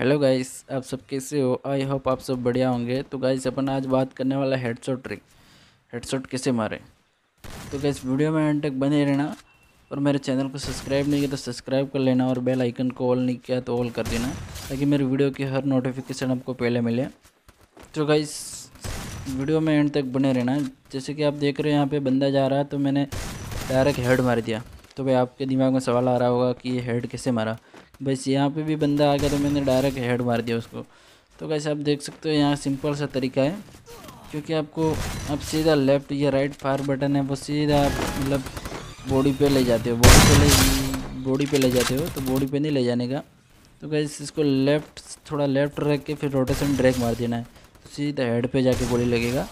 Hello guys, आप सब कैसे हो? आई होप आप सब बढ़िया होंगे। तो गाइस अपन आज बात करने वाला हेडशॉट ट्रिक, हेडशॉट कैसे मारे। तो गाइस वीडियो में एंड तक बने रहना और मेरे चैनल को सब्सक्राइब नहीं किया तो सब्सक्राइब कर लेना और बेल आइकन को ऑल नहीं किया तो ऑल कर देना ताकि मेरी वीडियो की हर नोटिफिकेशन आपको पहले मिले। तो गाइस वीडियो में एंड तक बने रहना। जैसे कि आप देख रहे हैं यहाँ पे बंदा जा रहा है तो मैंने डायरेक्ट हेड मार दिया। तो भाई आपके दिमाग में सवाल आ रहा होगा कि ये हेड कैसे मारा। बस यहाँ पे भी बंदा आ गया तो मैंने डायरेक्ट हेड मार दिया उसको। तो कैसे आप देख सकते हो यहाँ सिंपल सा तरीका है, क्योंकि आप सीधा लेफ़्ट या राइट फायर बटन है वो सीधा मतलब बॉडी पे ले जाते हो, बॉडी पे ले जाते हो तो बॉडी पे नहीं ले जाने का। तो गाइस इसको थोड़ा लेफ़्ट रख के फिर रोटेशन ड्रैग मार देना है तो सीधा हेड पे जाके गोली लगेगा।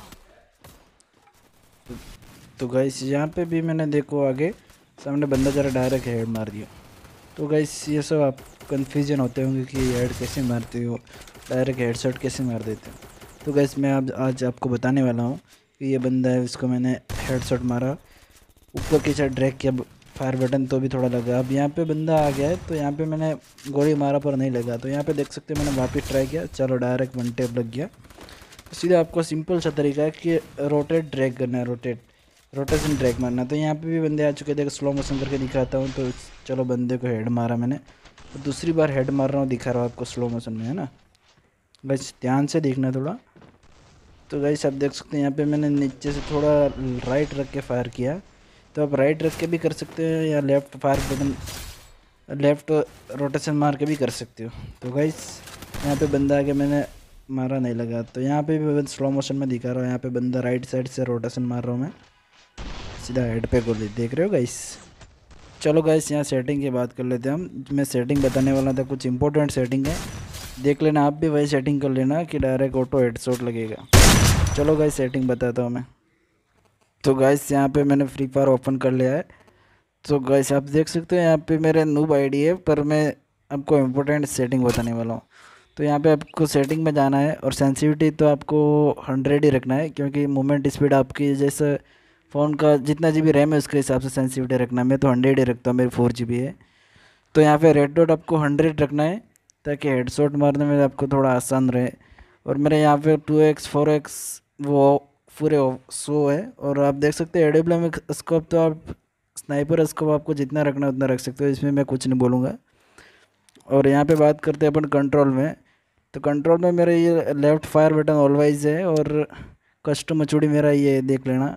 तो गाइस यहाँ पे भी मैंने देखो आगे सामने बंदा जरा डायरेक्ट हेड मार दिया। तो गाइस ये सब आप कन्फ्यूजन होते होंगे कि हेड कैसे मारते हो, डायरेक्ट हेडशॉट कैसे मार देते हो। तो गाइस मैं आज आपको बताने वाला हूँ कि ये बंदा है, इसको मैंने हेडशॉट मारा, ऊपर की साइड ड्रैग किया फायर बटन तो भी थोड़ा लगा। अब यहाँ पे बंदा आ गया है तो यहाँ पे मैंने गोली मारा पर नहीं लगा। तो यहाँ पे देख सकते हैं मैंने वापस ट्राई किया, चलो डायरेक्ट वन टेप लग गया। तो सीधा आपको सिंपल सा तरीका है कि रोटेट ड्रैग करना है, रोटेशन ड्रैग मारना। तो यहाँ पे भी बंदे आ चुके थे, स्लो मोशन करके दिखाता हूँ। तो चलो बंदे को हेड मारा मैंने, तो दूसरी बार हेड मार रहा हूँ, दिखा रहा हूँ आपको स्लो मोशन में, है ना। बस ध्यान से देखना थोड़ा। तो गाइस आप देख सकते हैं यहाँ पे मैंने नीचे से थोड़ा राइट रख के फायर किया। तो आप राइट रख के भी कर सकते हो या left fire button left rotation मार के भी कर सकते हो। तो गाइस यहाँ पे बंदा आके मैंने मारा नहीं लगा। तो यहाँ पे भी स्लो मोशन में दिखा रहा हूँ, यहाँ पे बंदा राइट साइड से रोटेशन मार रहा हूँ मैं, सीधा हेड पे गोली, देख रहे हो गाइस। चलो गाइस यहाँ सेटिंग की बात कर लेते हैं हम। मैं सेटिंग बताने वाला था, कुछ इंपॉर्टेंट सेटिंग है, देख लेना आप भी वही सेटिंग कर लेना कि डायरेक्ट ऑटो हेडशॉट लगेगा। चलो गाइस सेटिंग बताता हूँ मैं। तो गाइस यहाँ पे मैंने फ्री फायर ओपन कर लिया है। तो गाइस आप देख सकते हो यहाँ पे मेरे नूब आईडी है, पर मैं आपको इम्पोर्टेंट सेटिंग बताने वाला हूँ। तो यहाँ पे आपको सेटिंग में जाना है और सेंसिटिविटी तो आपको 100 ही रखना है, क्योंकि मूवमेंट स्पीड आपकी जैसे फ़ोन का जितना GB रैम है उसके हिसाब से सेंसिटिविटी रखना है। मैं तो 100 ही रखता हूँ, मेरी 4 GB है। तो यहाँ पे रेड डॉट आपको 100 रखना है ताकि हेडशॉट मारने में आपको थोड़ा आसान रहे। और मेरे यहाँ पे 2x 4x वो पूरे शो है। और आप देख सकते हैं AWM स्कोप, तो आप स्नाइपर स्कोप आपको जितना रखना है उतना रख सकते हो, इसमें मैं कुछ नहीं बोलूँगा। और यहाँ पे बात करते हैं अपन कंट्रोल में। तो कंट्रोल में मेरा ये लेफ़्ट फायर बटन ऑलवाइज है और कस्टम एचओडी मेरा ये देख लेना।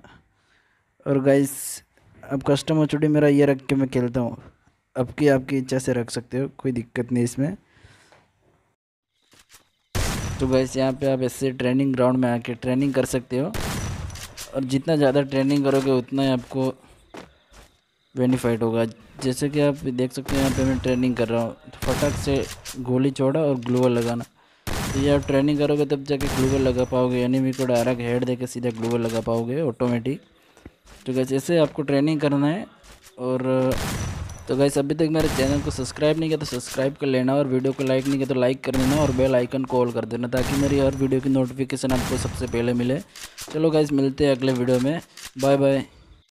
और गाइस अब कस्टम एचओडी मेरा ये रख के मैं खेलता हूँ, आपकी इच्छा से रख सकते हो, कोई दिक्कत नहीं इसमें। तो गाइस यहाँ पे आप ऐसे ट्रेनिंग ग्राउंड में आके ट्रेनिंग कर सकते हो, और जितना ज़्यादा ट्रेनिंग करोगे उतना ही आपको बेनिफिट होगा। जैसे कि आप देख सकते हैं यहाँ पे मैं ट्रेनिंग कर रहा हूँ, तो फटाक से गोली छोड़ा और ग्लूवल लगाना। तो ये आप ट्रेनिंग करोगे तब जाके ग्लूवल लगा पाओगे, एनिमी को डायरेक्ट हेड देके सीधा ग्लूवल लगा पाओगे ऑटोमेटिक। तो गाइस ऐसे आपको ट्रेनिंग करना है। और तो गाइस अभी तक मेरे चैनल को सब्सक्राइब नहीं किया तो सब्सक्राइब कर लेना, और वीडियो को लाइक नहीं किया तो लाइक कर देना और बेल आइकन को ऑल कर देना ताकि मेरी हर वीडियो की नोटिफिकेशन आपको सबसे पहले मिले। चलो गाइस मिलते हैं अगले वीडियो में, बाय बाय।